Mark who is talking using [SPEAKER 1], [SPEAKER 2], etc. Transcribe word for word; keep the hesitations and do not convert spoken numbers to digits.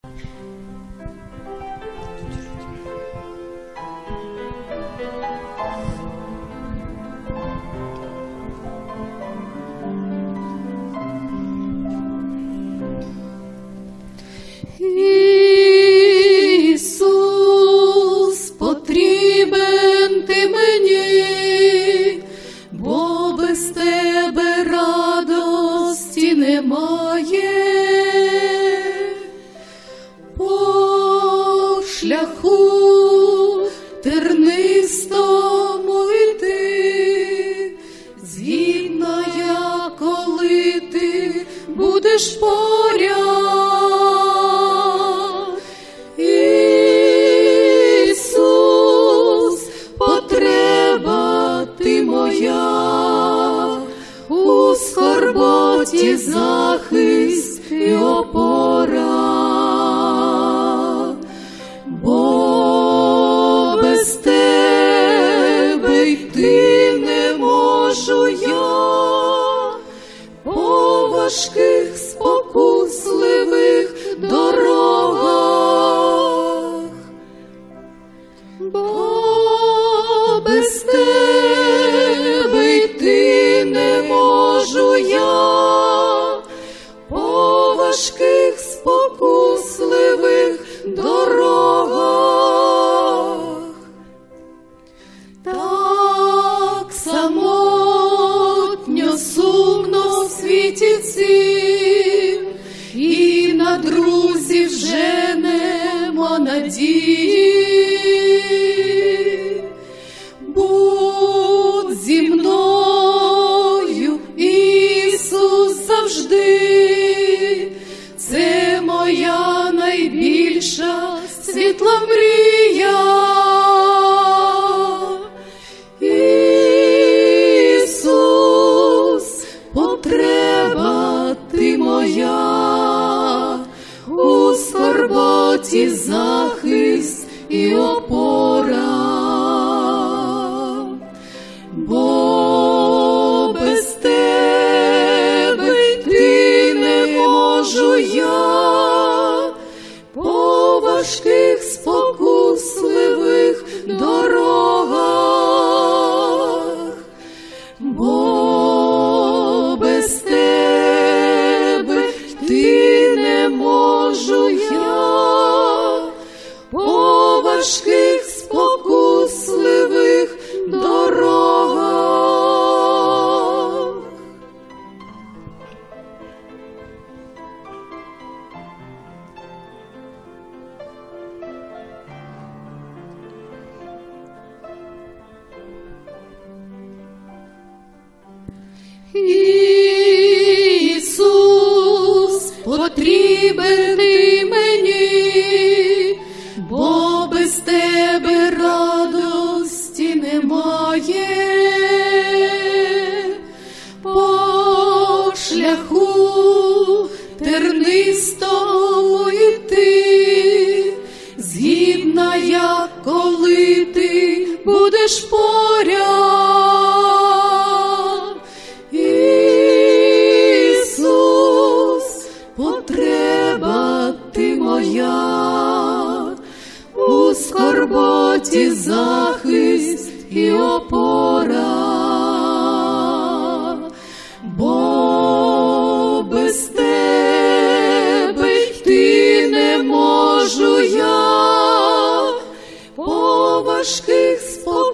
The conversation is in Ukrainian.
[SPEAKER 1] Ісус, потрібен ти мені, бо без тебе радості немає. По шляху тернистому йти, згідна я, коли ти будеш поряд. Ісус, потреба ти моя, у скорботі захист і опора. Бо без тебе йти не можу я по важких спокусливих дорогах. Бо без тебе йти не можу я по важких спокусливих дорогах. Так самотньо, сумно в світі цім, і на друзів вже нема надії. Будь зі мною, Ісус, завжди, це моя найбільша світла мрія. Ісус, потреба ти моя, у скорботі захист і опора. Бо без тебе йти не можу я по важких спокусливих дорогах. Бо без тебе йти не можу я по важких спокусливих дорогах. Ісус, потрібен ти мені, бо без тебе радості немає. По шляху тернистому йти, згідна я, коли ти будеш поряд. Ісус, потреба ти моя, у скорботі захист і опора. Бо без тебе йти не можу я по важких спокусливих